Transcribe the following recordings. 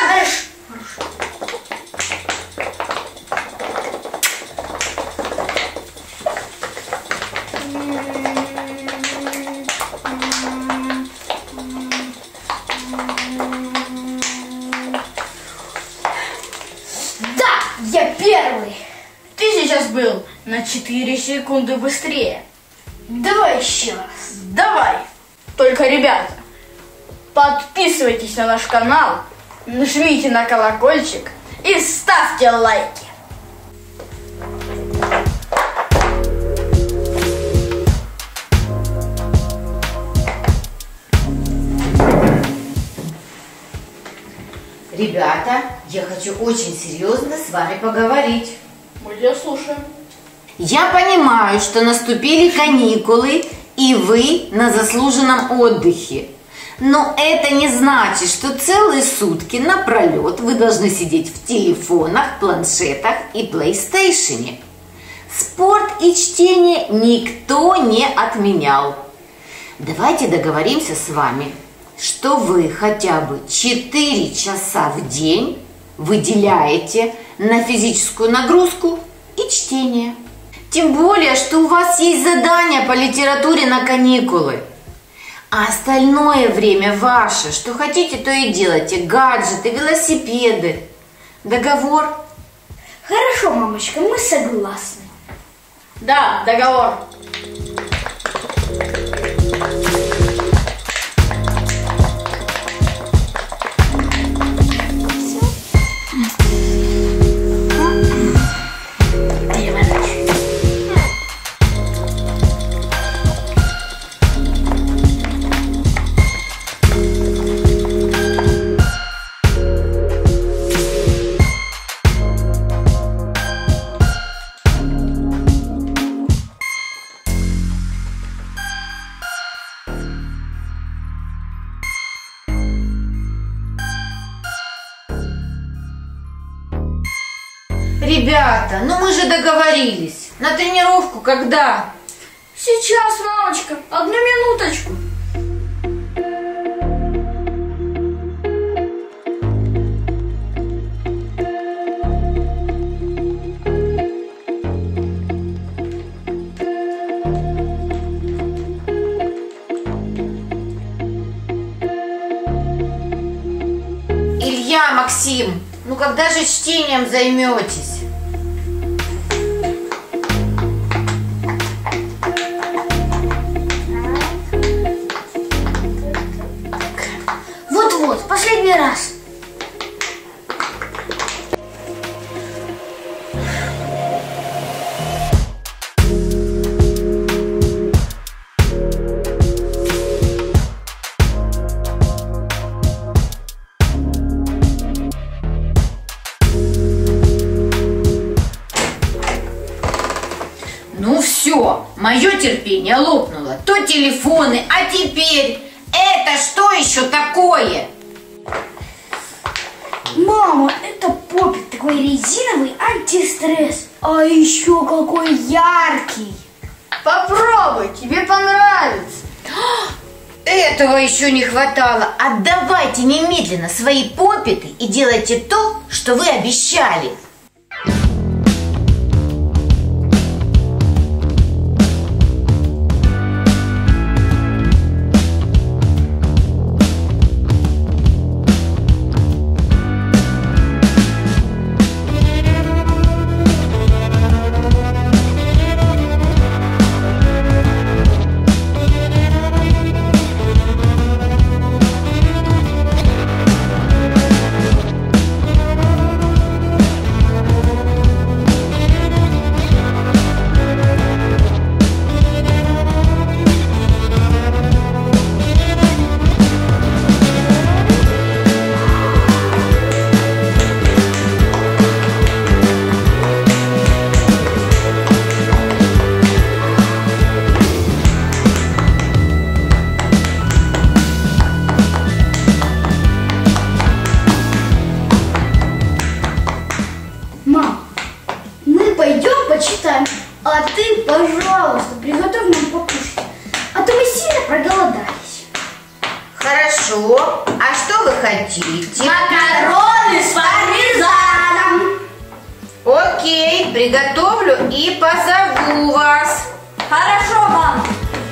Хорошо. Я первый. Ты сейчас был на 4 секунды быстрее. Давай еще раз. Давай. Только, ребята, подписывайтесь на наш канал, нажмите на колокольчик и ставьте лайки. Ребята, я хочу очень серьезно с вами поговорить. Мы тебя слушаем. Я понимаю, что наступили каникулы, и вы на заслуженном отдыхе. Но это не значит, что целые сутки напролет вы должны сидеть в телефонах, планшетах и плейстейшене. Спорт и чтение никто не отменял. Давайте договоримся с вами, что вы хотя бы 4 часа в день выделяете на физическую нагрузку и чтение. Тем более, что у вас есть задания по литературе на каникулы. А остальное время ваше. Что хотите, то и делайте. Гаджеты, велосипеды. Договор? Хорошо, мамочка, мы согласны. Да, договор. Ребята, ну мы же договорились. На тренировку когда? Сейчас, мамочка, 1 минуточку. Илья, Максим, ну когда же чтением займетесь? Вот-вот, последний раз. Ну все, мое терпение лопнуло. То телефоны, а теперь это что еще такое? Мама, это поппит, такой резиновый антистресс. А еще какой яркий. Попробуй, тебе понравится. Этого еще не хватало. Отдавайте немедленно свои поппиты и делайте то, что вы обещали. почитаем. А ты, пожалуйста, приготовь нам покушать. А то мы сильно проголодались. Хорошо. А что вы хотите? Макароны! равиоли с пармезаном. Окей, приготовлю и позову вас. Хорошо, мам.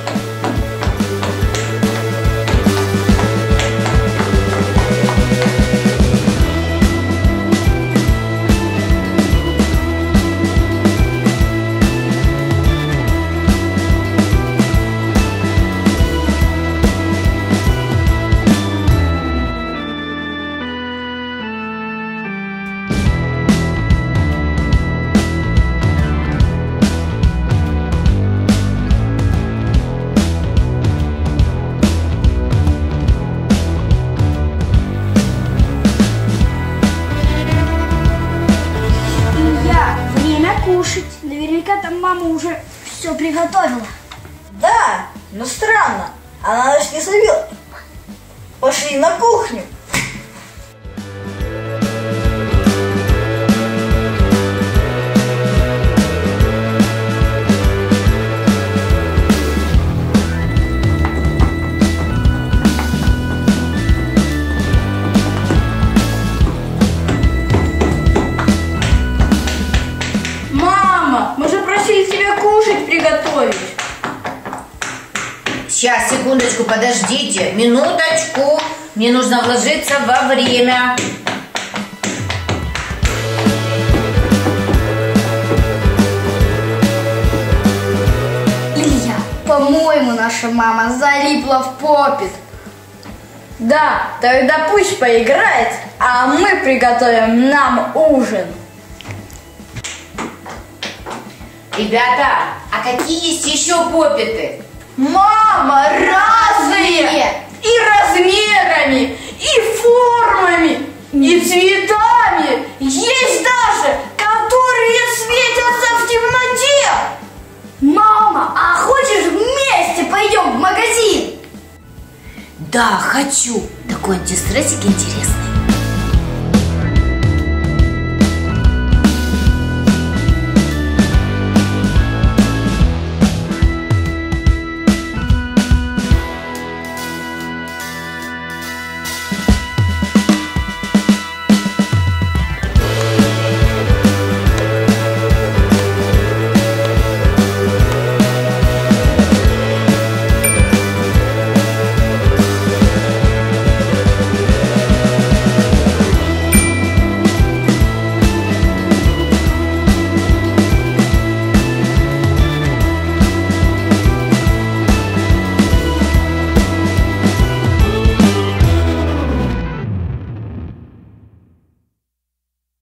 Кушать. Наверняка там мама уже все приготовила. Да, но странно. Она нас не зовет. Пошли на кухню. Мы же просили тебя кушать приготовить. Сейчас, секундочку, подождите. Минуточку. Мне нужно вложиться во время. Илья, по-моему, наша мама залипла в попит. Да, тогда пусть поиграет, а мы приготовим нам ужин. Ребята, а какие есть еще попиты? Мама, разные! И размерами, и формами, и цветами. Есть даже, которые светятся в темноте. Мама, а хочешь вместе пойдем в магазин? Да, хочу. Такой антистрессик интересный.